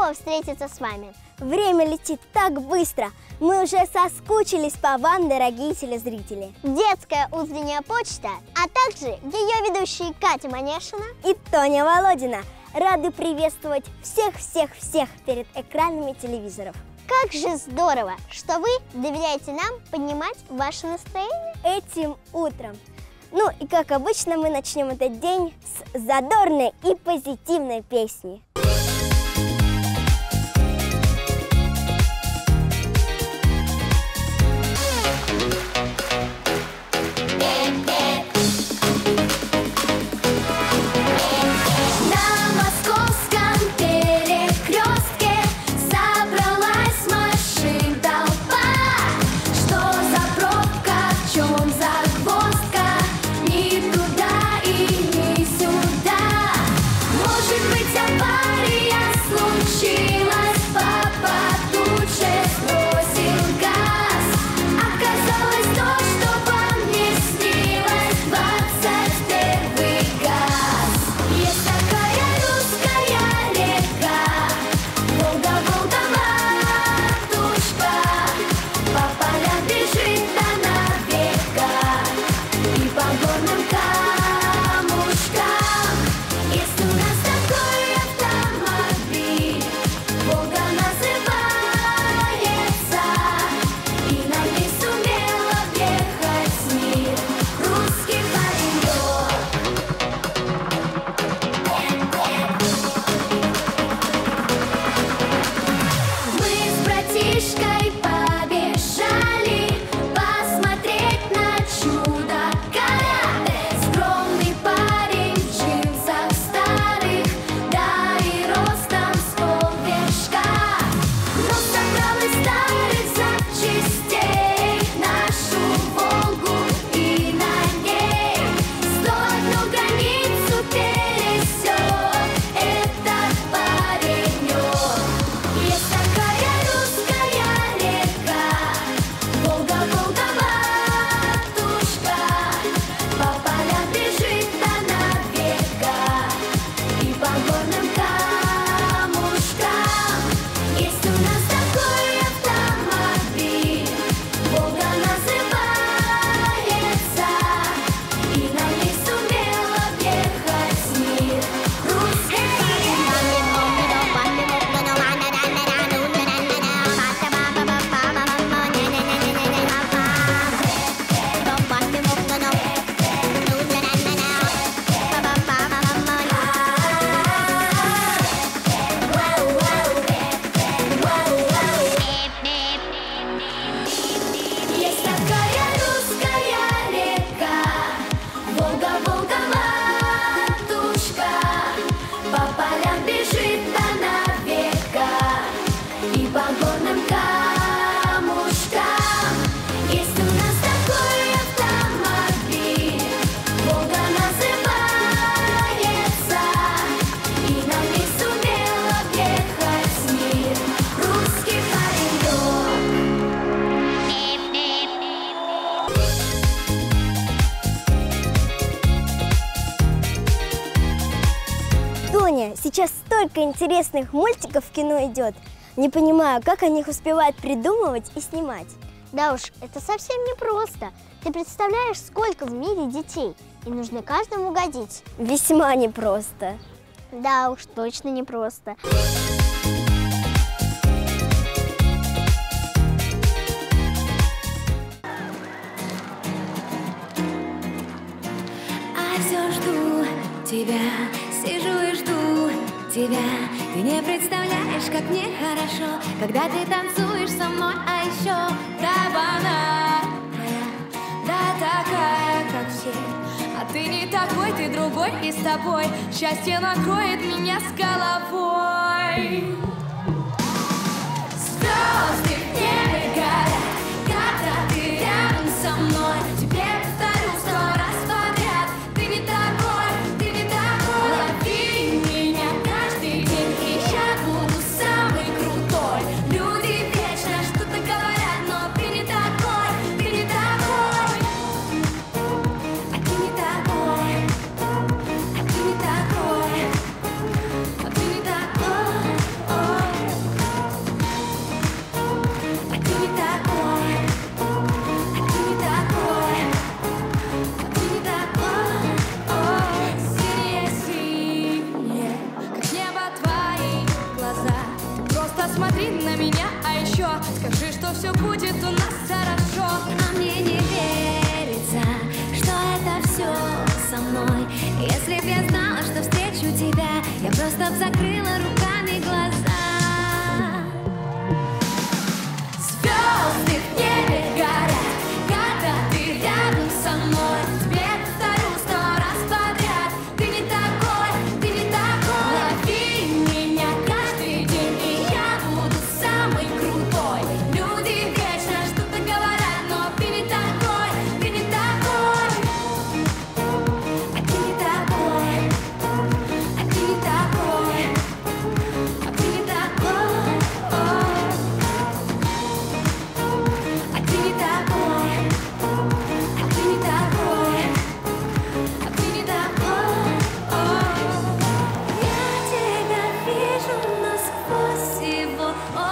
снова встретиться с вами. Время летит так быстро. Мы уже соскучились по вам, дорогие телезрители. Детская утренняя почта, а также ее ведущие Катя Манешина и Тоня Володина рады приветствовать всех перед экранами телевизоров. Как же здорово, что вы доверяете нам поднимать ваше настроение этим утром. Ну и как обычно, мы начнем этот день с задорной и позитивной песни. Сейчас столько интересных мультиков в кино идет. Не понимаю, как они их успевают придумывать и снимать. Да уж, это совсем непросто. Ты представляешь, сколько в мире детей, и нужно каждому угодить. Весьма непросто. Да уж, точно непросто. А все жду тебя, сижу и жду тебя. Ты не представляешь, как мне хорошо, когда ты танцуешь со мной, а еще кабана моя, да такая, как все. А ты не такой, ты другой, и с тобой счастье накроет меня с головой. Звезды в небе горят, когда ты рядом со мной. Тебе повторю 100 раз подряд, ты не такой, ты не такой. Лови меня каждый день, и я буду самый крутой. Люди вечно что-то говорят, но ты не такой, ты не такой. А ты не такой, а ты не такой, а ты не такой. а еще скажи, что все будет у нас хорошо. А мне не верится, что это все со мной. Если б я знала, что встречу тебя, я просто б закрыла руками глаза. Звезды в небе горят, когда ты рядом со мной. Тебе повторю 100 раз подряд: ты не такой, ты не такой. Лови меня каждый день, и я буду самый крутой. Люди вечно что-то говорят, но ты не такой, ты не такой. А ты не такой, а ты не такой, а ты не такой. А ты не такой, а ты не такой, а ты не такой. Я тебя вижу насквозь его.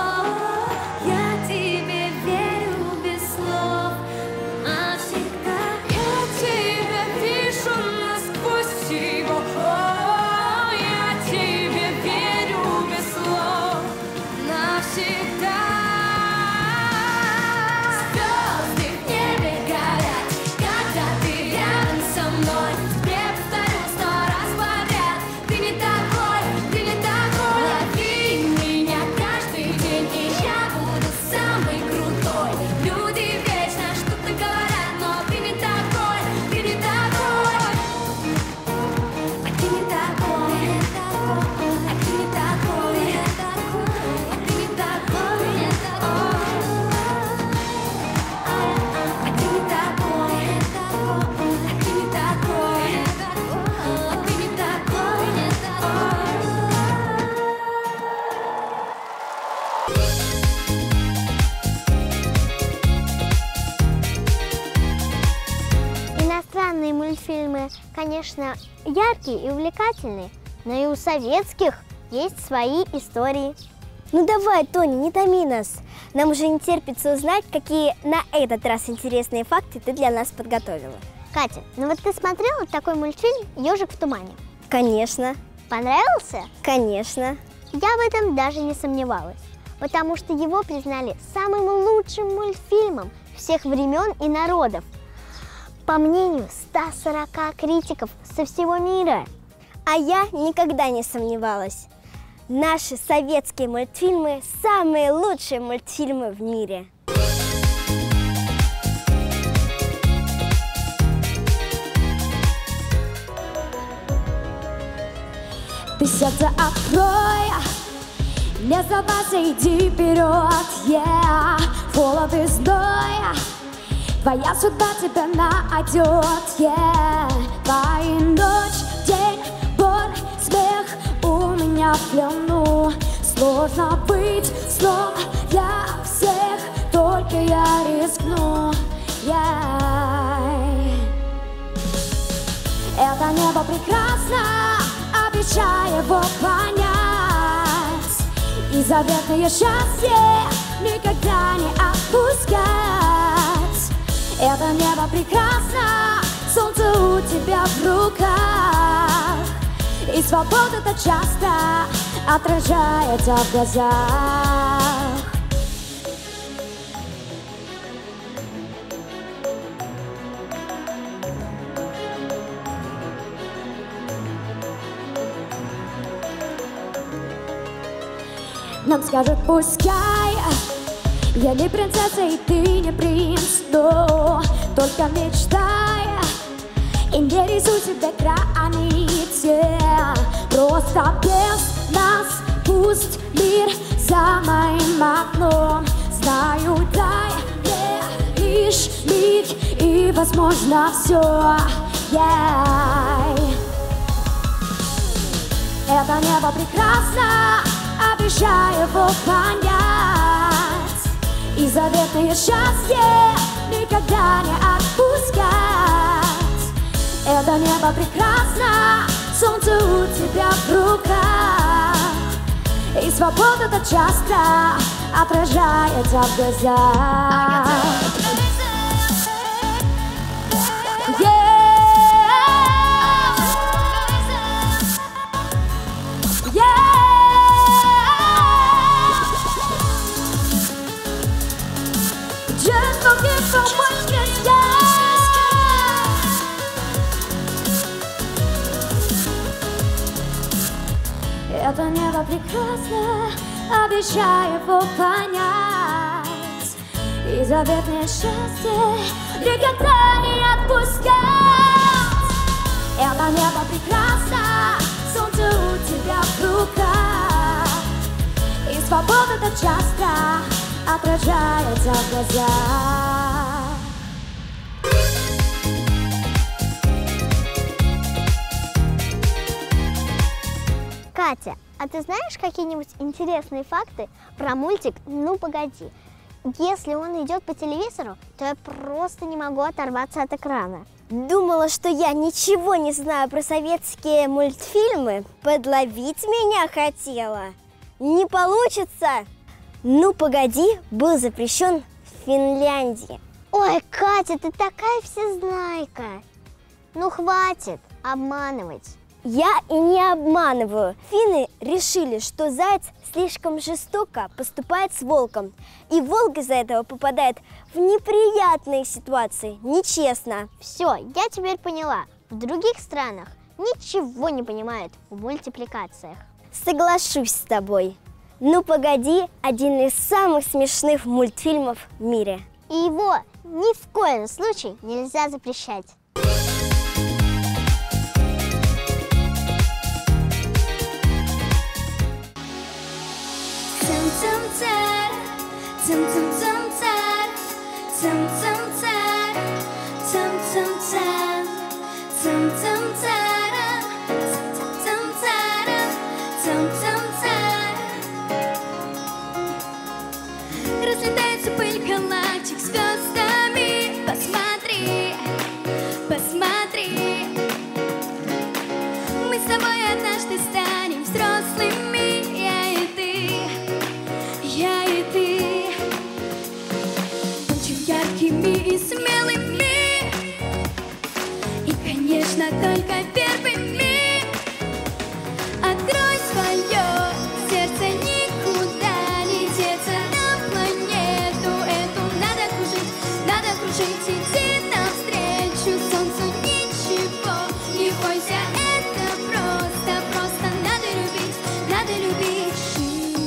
Я тебе верю без слов навсегда. Я тебя вижу насквозь его. Я тебе верю без слов навсегда. Звезды в небе горят, когда ты рядом со мной. Тебе повторю 100 раз подряд: ты не такой, ты не такой. Лови меня каждый день, и я буду самый крутой. Люди вечно что-то говорят, но ты не такой, ты не такой. А ты не такой, а ты не такой, а ты не такой. А ты не такой, а ты не такой, а ты не такой. Иностранные мультфильмы, конечно, яркие и увлекательные, но и у советских есть свои истории. Ну давай, Тоня, не томи нас. Нам уже не терпится узнать, какие на этот раз интересные факты ты для нас подготовила. Катя, ну вот ты смотрела такой мультфильм «Ежик в тумане»? Конечно, Понравился? конечно. Я в этом даже не сомневалась, потому что его признали самым лучшим мультфильмом всех времен и народов, по мнению 140 критиков со всего мира. А я никогда не сомневалась. Наши советские мультфильмы – самые лучшие мультфильмы в мире. Ты сердце открой, не сдавайся, иди вперед, yeah. Холод и зной, твоя судьба тебя найдет, yeah. Твоя ночь, день, боль, смех у меня в плену. Сложно быть снова для всех, только я рискну, yeah. Это небо прекрасно, обещай его понять. И заветное счастье никогда не отпускать. Это небо прекрасно, солнце у тебя в руках. И свобода-то часто отражается в глазах. Нам скажут пускай, я не принцесса и ты не принц, но только мечтай и не рисуй себе границы. Просто без нас пусть мир за моим окном. Знаю, дай мне лишь миг и возможно все, yeah. Это небо прекрасно, обещаю его понять. И заветное счастье никогда не отпускать. Это небо прекрасно, солнце у тебя в руках. И свобода-то часто отражается в глазах. Это небо прекрасно, обещаю его понять. И заветное счастье никогда не отпускать. Это небо прекрасно, солнце у тебя в руках. И свобода так часто отражается в глазах. Катя, а ты знаешь какие-нибудь интересные факты про мультик «Ну, погоди»? Если он идет по телевизору, то я просто не могу оторваться от экрана. Думала, что я ничего не знаю про советские мультфильмы. Подловить меня хотела. Не получится. «Ну, погоди» был запрещен в Финляндии. Ой, Катя, ты такая всезнайка. Ну, хватит обманывать. Я и не обманываю. Финны решили, что заяц слишком жестоко поступает с волком. И волк из-за этого попадает в неприятные ситуации. Нечестно. Все, я теперь поняла. В других странах ничего не понимают в мультипликациях. Соглашусь с тобой. «Ну, погоди» – один из самых смешных мультфильмов в мире. И его ни в коем случае нельзя запрещать. Разлетается пыль галактик звездами. Посмотри, посмотри. Мы с тобой однажды станем взрослыми. Я и ты, я и ты. Очень яркими и смелыми. И, конечно, только первыми. Открой свое сердце, никуда не деться. На планету эту надо кружить, иди навстречу солнцу. Ничего не бойся, это просто надо любить жить.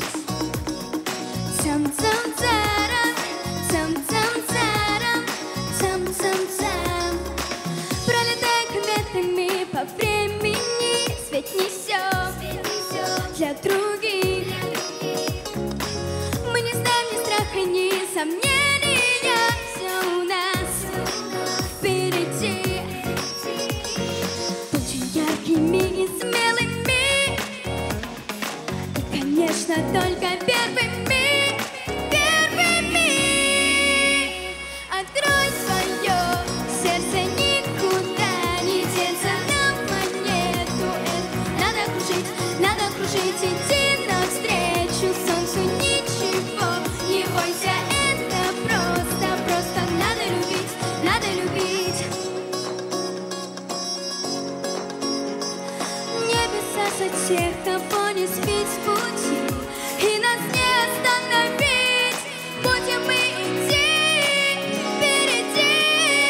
Цам-цам-царам, цам-цам-царам, цам-цам-цам. Пролетая кометами по времени, свет несет для других. Мы не знаем ни страха, ни сомнения. Все у нас впереди. Очень яркими и смелыми. И, конечно, только первыми. Открой свое сердце, никуда не деться. На планету эту надо кружить, иди навстречу солнцу. Ничего не бойся, это просто надо любить. Небеса за тех, кого не сбить с пути, и нас не остановить. Будем мы идти впереди.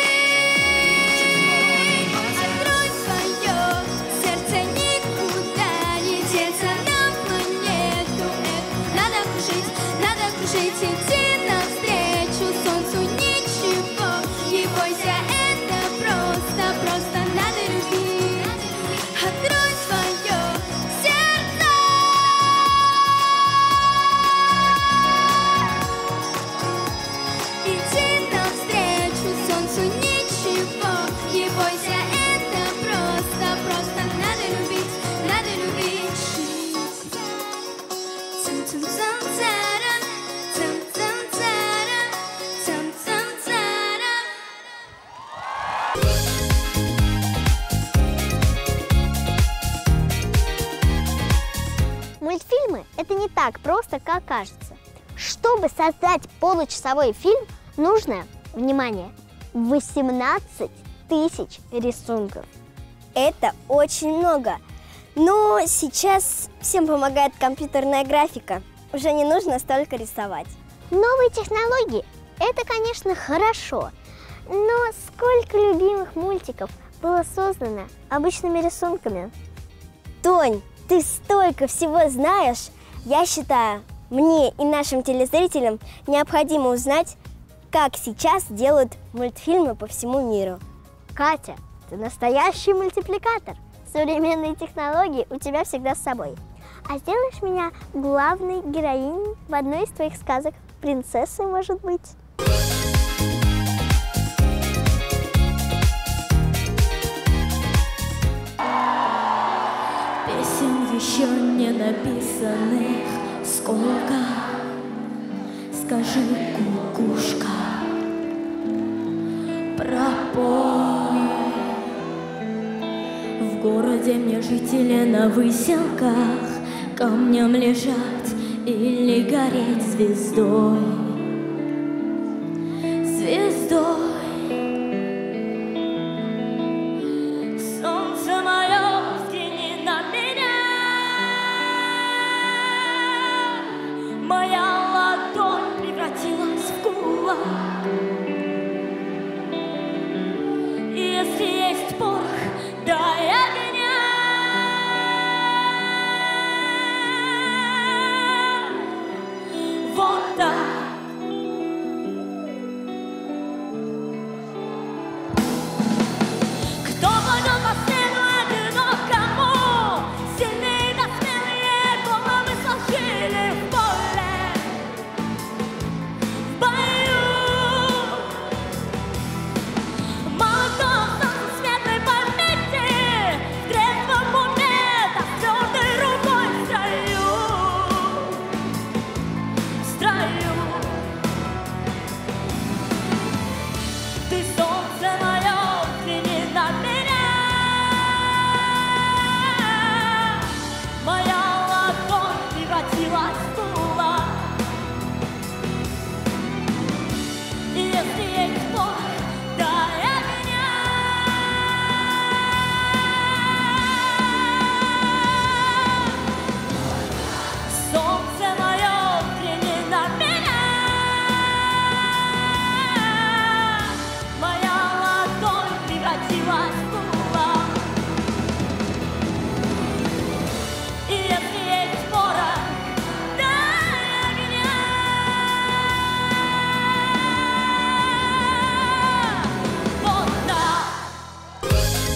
Открой свое сердце, никуда не деться. На планету эту надо кружить, иди навстречу солнцу. Ничего не бойся, это просто надо любить. Открой свое сердце. Иди навстречу солнцу. Ничего не бойся, это просто надо любить жить. Цам-цам-цам-царам, цам-цам-царам, цам-цам-царам. Мультфильмы – это не так просто, как кажется. Чтобы создать получасовой фильм, нужно, внимание, 18 тысяч рисунков. Это очень много. Но сейчас всем помогает компьютерная графика. Уже не нужно столько рисовать. Новые технологии – это, конечно, хорошо, но сколько любимых мультиков было создано обычными рисунками? Тонь, Ты столько всего знаешь. Я считаю, мне и нашим телезрителям необходимо узнать, как сейчас делают мультфильмы по всему миру. Катя, ты настоящий мультипликатор. Современные технологии у тебя всегда с собой. А сделаешь меня главной героиней в одной из твоих сказок? Принцессой, может быть? Песен еще не написанных сколько? Скажи, кукушка, пропой. В городе мне жители на выселках камнем лежать или гореть звездой. Звездой. Солнце мое, взгляни на меня. Моя ладонь превратилась в кулак. Если есть порох, дай огня. Вот так. Кто пойдет по следу одинокому? Сильные да смелые головы сложили в поле, в бою. Молодой солнце светлой памяти, в трезвом уме, да с твердой рукой в строю. Ты солнце мое, взгляни на меня. Моя ладонь превратилась в кулак. Если есть порох, дай огня. Солнце мое, взгляни на меня. Моя ладонь превратилась в кулак. И если есть порох, дай огня. Вот так.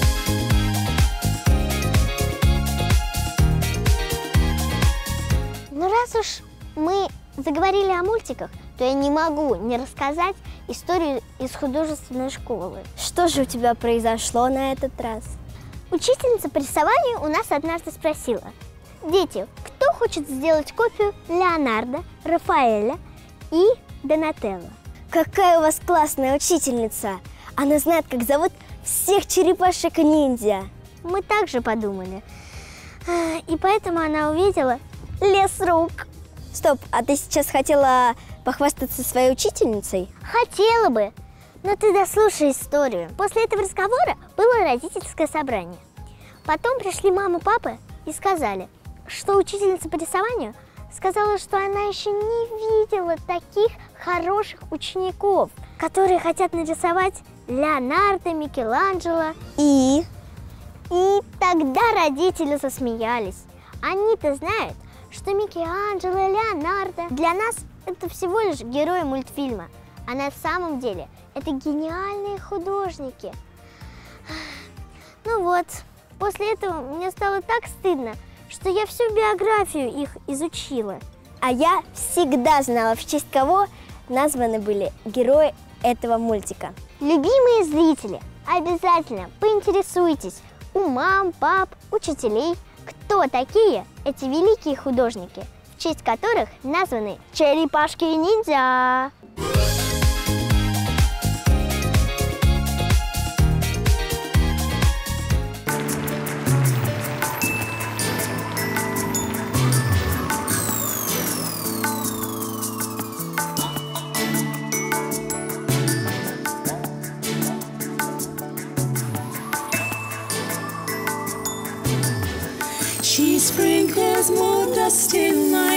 Ну раз уж мы заговорили о мультиках, то я не могу не рассказать историю из художественной школы. Что же у тебя произошло на этот раз? Учительница по рисованию у нас однажды спросила: дети, кто хочет сделать копию Леонардо, Рафаэля и Донателло? Какая у вас классная учительница! Она знает, как зовут всех черепашек-ниндзя. Мы также подумали. И поэтому она увидела лес рук. Стоп, а ты сейчас хотела похвастаться своей учительницей? Хотела бы, но ты дослушай историю. После этого разговора было родительское собрание. Потом пришли мама и папа и сказали, что учительница по рисованию сказала, что она еще не видела таких хороших учеников, которые хотят нарисовать Леонардо, Микеланджело. И Тогда родители засмеялись. Они-то знают, что Микеланджело и Леонардо для нас это всего лишь герои мультфильма, а на самом деле это гениальные художники. Ну вот, после этого мне стало так стыдно, что я всю биографию их изучила. А я всегда знала, в честь кого названы были герои этого мультика. Любимые зрители, обязательно поинтересуйтесь у мам, пап, учителей, кто такие эти великие художники, в честь которых названы черепашки-ниндзя. She sprinkles more dust in my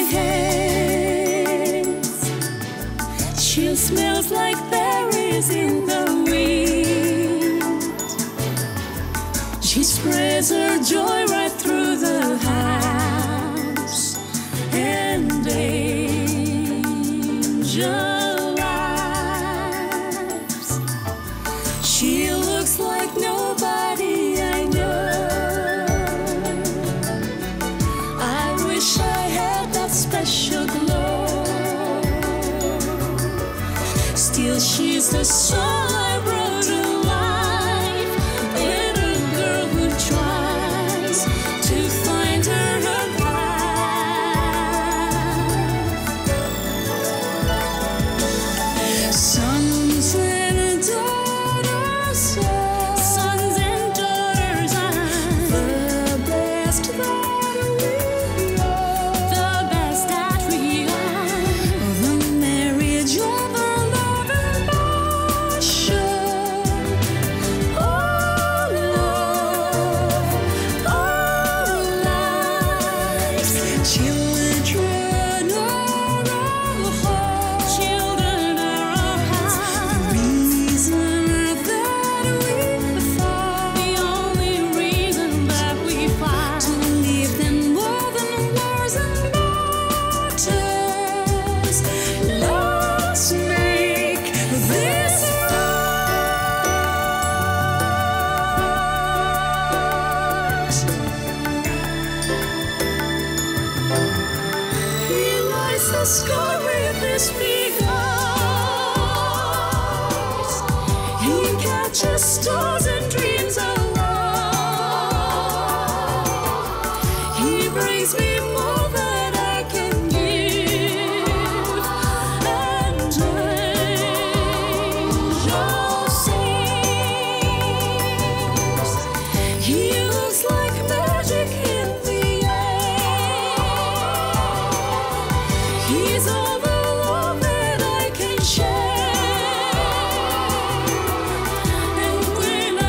hands. She smells like berries in the wind. She spreads her joy right through the house and angel eyes. She looks like nobody I know. I wish I had that special glow. Still, she's the soul I brought to life. Little girl who tries to find her path. Sons and daughters, sons and daughters, the best that we are, the best that we are, the marriage of our love and passion. All love, all lives, children are our hope, children are our heart. The reason that we fight, the only reason that we fight, to leave them more than wars and battles. Let's make this right. He lights the sky with his big eyes. He catches stars and dreams alive. He brings me more than I can give, and angels sings. He looks like magic in the air. He's all the love that I can share. And when I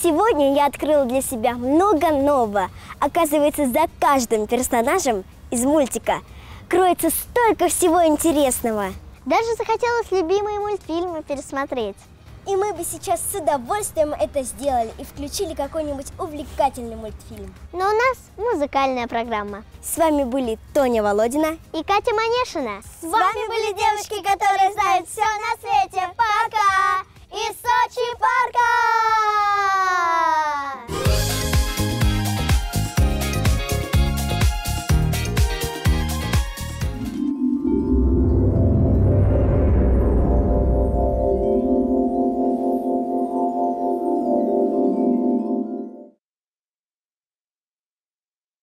сегодня я открыла для себя много нового. Оказывается, за каждым персонажем из мультика кроется столько всего интересного. Даже захотелось любимые мультфильмы пересмотреть. И мы бы сейчас с удовольствием это сделали и включили какой-нибудь увлекательный мультфильм. Но у нас музыкальная программа. С вами были Тоня Володина И Катя Манешина. С вами были девушки, которые знают все на свете. Пока! Из Сочи, пока!